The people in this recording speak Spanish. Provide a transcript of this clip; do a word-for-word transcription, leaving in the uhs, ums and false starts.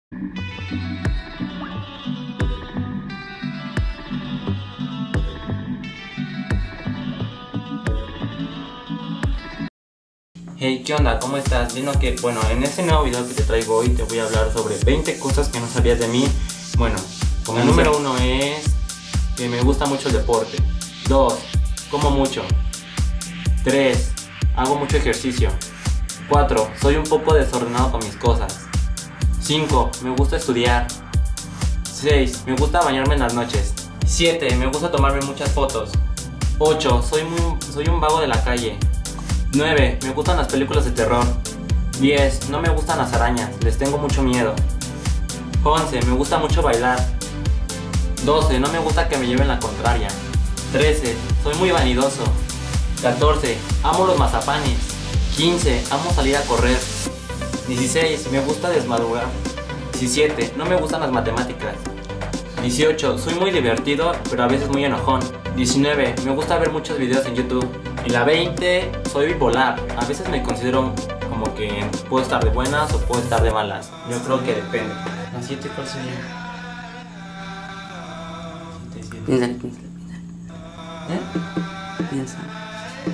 Hey, ¿qué onda? ¿Cómo estás? Viendo que, bueno, en este nuevo video que te traigo hoy te voy a hablar sobre veinte cosas que no sabías de mí. Bueno, como el número uno es que me gusta mucho el deporte. Dos, como mucho. Tres, hago mucho ejercicio. Cuatro, soy un poco desordenado con mis cosas. Cinco, me gusta estudiar. Seis, me gusta bañarme en las noches. Siete, me gusta tomarme muchas fotos. Ocho, soy, muy, soy un vago de la calle. Nueve, me gustan las películas de terror. Diez, no me gustan las arañas, les tengo mucho miedo. Once, me gusta mucho bailar. Doce, no me gusta que me lleven la contraria. Trece, soy muy vanidoso. Catorce, amo los mazapanes. Quince, amo salir a correr. Dieciséis, me gusta desmadrugar. Diecisiete, no me gustan las matemáticas. Dieciocho, soy muy divertido, pero a veces muy enojón. Diecinueve, me gusta ver muchos videos en YouTube. Y la veinte, soy bipolar. A veces me considero como que puedo estar de buenas o puedo estar de malas. Yo creo que depende. ¿La siete cuál sería? siete, siete. Piensa, piensa, ¿Eh? piensa.